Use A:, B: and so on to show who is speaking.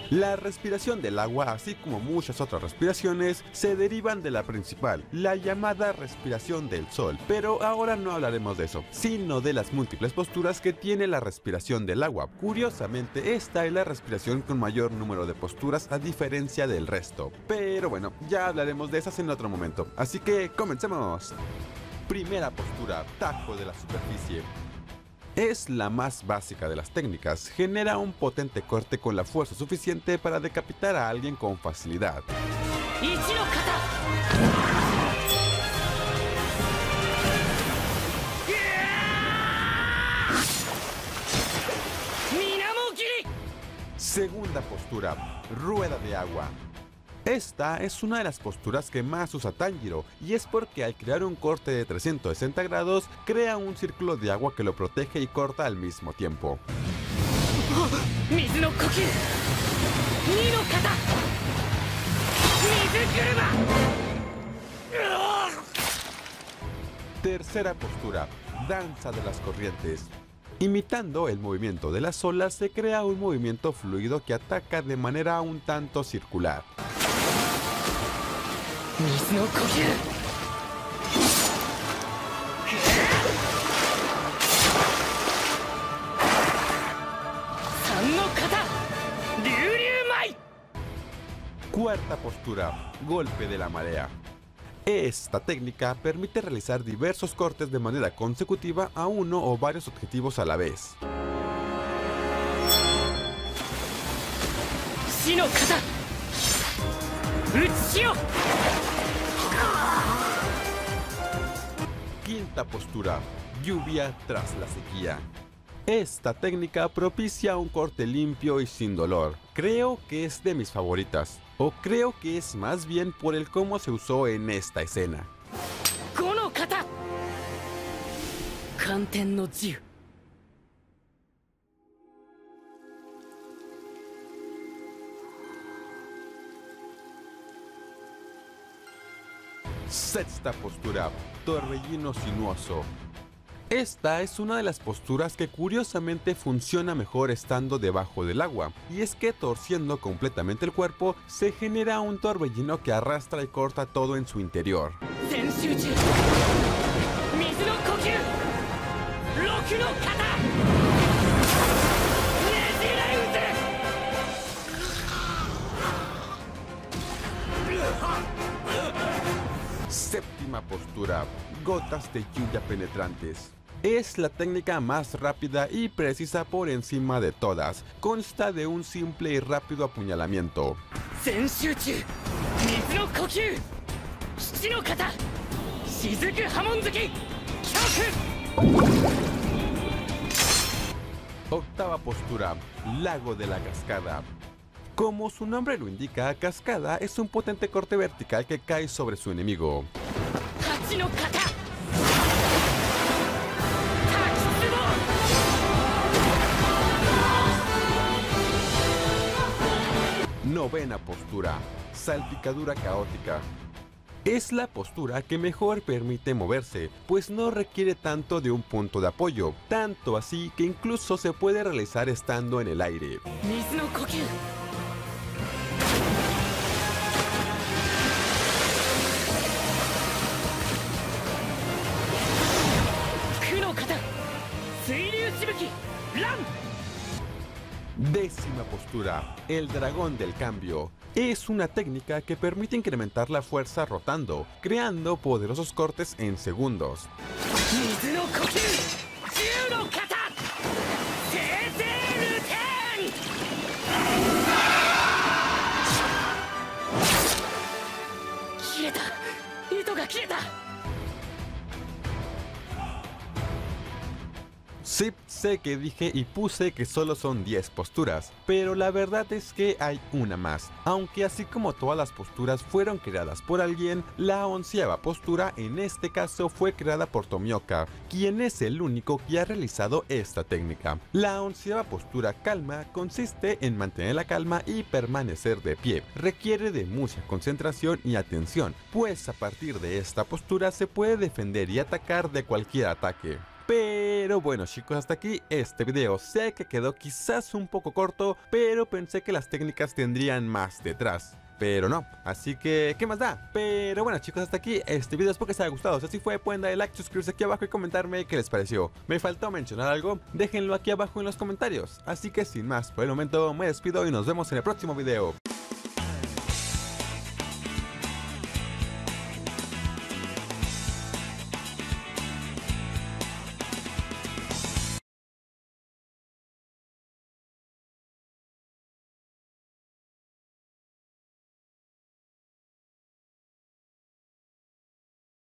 A: La respiración del agua, así como muchas otras respiraciones, se derivan de la principal, la llamada respiración del sol, pero ahora no hablaremos de eso, sino de las múltiples posturas que tiene la respiración del agua. Curiosamente, esta es la respiración con mayor número de posturas a diferencia del resto, pero bueno, ya hablaremos de esas en otro momento, así que comencemos. Primera postura, tajo de la superficie. Es la más básica de las técnicas, genera un potente corte con la fuerza suficiente para decapitar a alguien con facilidad. Segunda postura, rueda de agua. Esta es una de las posturas que más usa Tanjiro, y es porque al crear un corte de 360 grados, crea un círculo de agua que lo protege y corta al mismo tiempo. Tercera postura, danza de las corrientes. Imitando el movimiento de las olas, se crea un movimiento fluido que ataca de manera un tanto circular. Cuarta postura, golpe de la marea. Esta técnica permite realizar diversos cortes de manera consecutiva a uno o varios objetivos a la vez. Quinta postura, lluvia tras la sequía. Esta técnica propicia un corte limpio y sin dolor. Creo que es de mis favoritas, o creo que es más bien por el cómo se usó en esta escena. Sexta postura, torbellino sinuoso. Esta es una de las posturas que curiosamente funciona mejor estando debajo del agua, y es que torciendo completamente el cuerpo se genera un torbellino que arrastra y corta todo en su interior. Séptima postura, gotas de lluvia penetrantes. Es la técnica más rápida y precisa por encima de todas. Consta de un simple y rápido apuñalamiento. Octava postura, lago de la cascada. Como su nombre lo indica, cascada es un potente corte vertical que cae sobre su enemigo. Novena postura, salpicadura caótica. Es la postura que mejor permite moverse, pues no requiere tanto de un punto de apoyo, tanto así que incluso se puede realizar estando en el aire. Décima postura, el dragón del cambio. Es una técnica que permite incrementar la fuerza rotando, creando poderosos cortes en segundos. Sí, sé que dije y puse que solo son 10 posturas, pero la verdad es que hay una más. Aunque así como todas las posturas fueron creadas por alguien, la 11ª postura en este caso fue creada por Tomioka, quien es el único que ha realizado esta técnica. La 11ª postura, calma, consiste en mantener la calma y permanecer de pie. Requiere de mucha concentración y atención, pues a partir de esta postura se puede defender y atacar de cualquier ataque. Pero bueno chicos, hasta aquí este video. Sé que quedó quizás un poco corto, pero pensé que las técnicas tendrían más detrás. Pero no, así que, ¿qué más da? Pero bueno chicos, hasta aquí este video, espero que les haya gustado. Si así fue, pueden darle like, suscribirse aquí abajo y comentarme qué les pareció. ¿Me faltó mencionar algo? Déjenlo aquí abajo en los comentarios. Así que sin más, por el momento me despido y nos vemos en el próximo video.